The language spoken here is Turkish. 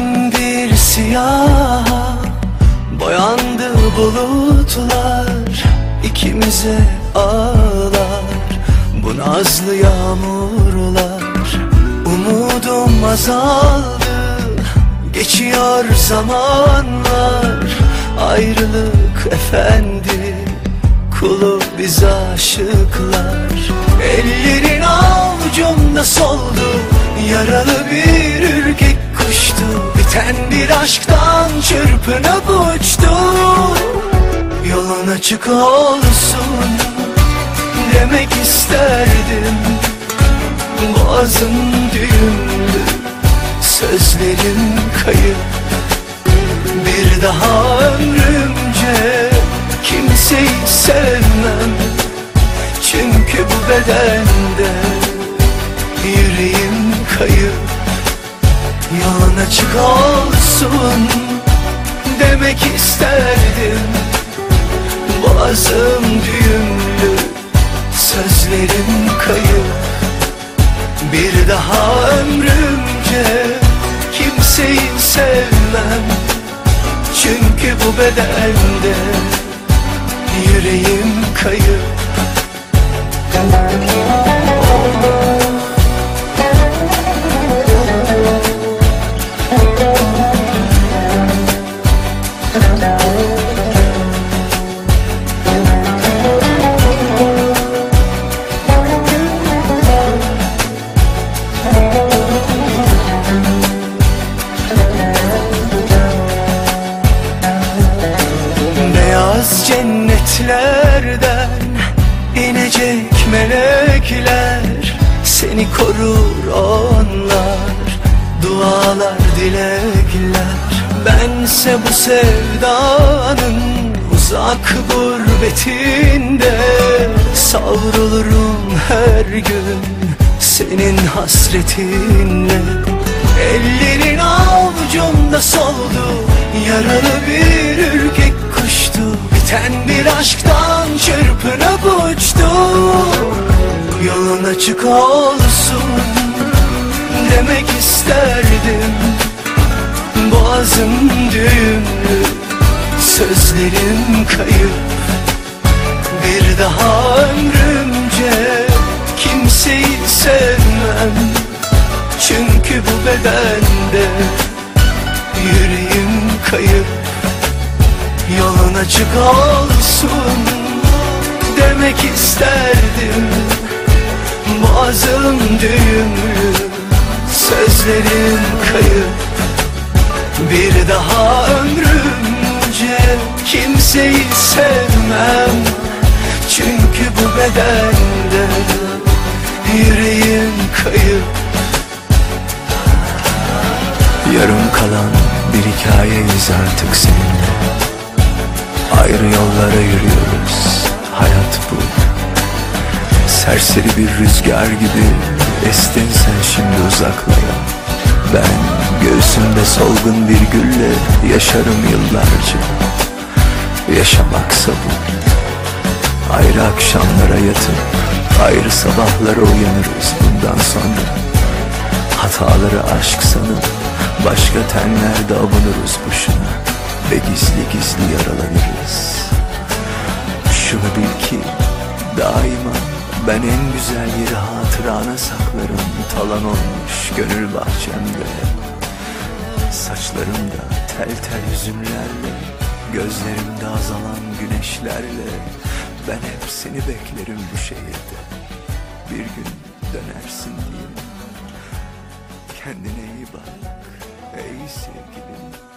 bir siyah, boyandı bulutlar, ikimize ağlar bu nazlı yağmurlar. Umudum azaldı, geçiyor zamanlar, ayrılık efendi, kulu biz aşıklar. Ellerin avucumda soldu, yaralı bir ürkek kuştu, biten bir aşktan çırpınıp uçtu. Yolun açık olsun demek isterdim, boğazım düğümlü, sözlerim kayıp. Bir daha ömrümce kimseyi sevmem, çünkü bu bedende yüreğim kayıp. Yolun açık olsun demek isterdim, boğazım düğümlü, sözlerim kayıp. Bir daha ömrümce kimseyi sevmem, çünkü bu bedende yüreğim kayıp. Beyaz cennetlerden inecek melekler, seni korur onlar, dualar dilekler. Bense bu sevdanın uzak gurbetinde savrulurum her gün senin hasretinle. Ellerin avucumda soldu, yaralı bir ürkek kuştu, biten bir aşktan çırpınıp uçtu. Yolun açık olsun demek isterdim, boğazım düğümlü, sözlerim kayıp. Bir daha ömrümce kimseyi sevmem, çünkü bu bedende yüreğim kayıp. Yolun açık olsun demek isterdim, boğazım düğümlü, sözlerim kayıp. Bir daha ömrümce kimseyi sevmem, çünkü bu bedende yüreğim kayıp. Yarım kalan bir hikayeyiz artık seninle, ayrı yollara yürüyoruz, hayat bu. Serseri bir rüzgar gibi estin sen şimdi uzaklara. Ben göğsümde solgun bir gülle yaşarım yıllarca. Yaşamaksa bu. Ayrı akşamlara yatıp ayrı sabahlara uyanırız bundan sonra. Hataları aşk sanıp başka tenlerde avunuruz boşuna ve gizli gizli yaralanırız. Şunu bil ki daima ben en güzel yeri hatırana saklarım, talan olmuş gönül bahçemde. Saçlarımda tel tel hüzünlerle, gözlerimde azalan güneşlerle, ben hep seni beklerim bu şehirde. Bir gün dönersin diyeyim. Kendine iyi bak ey sevgilim.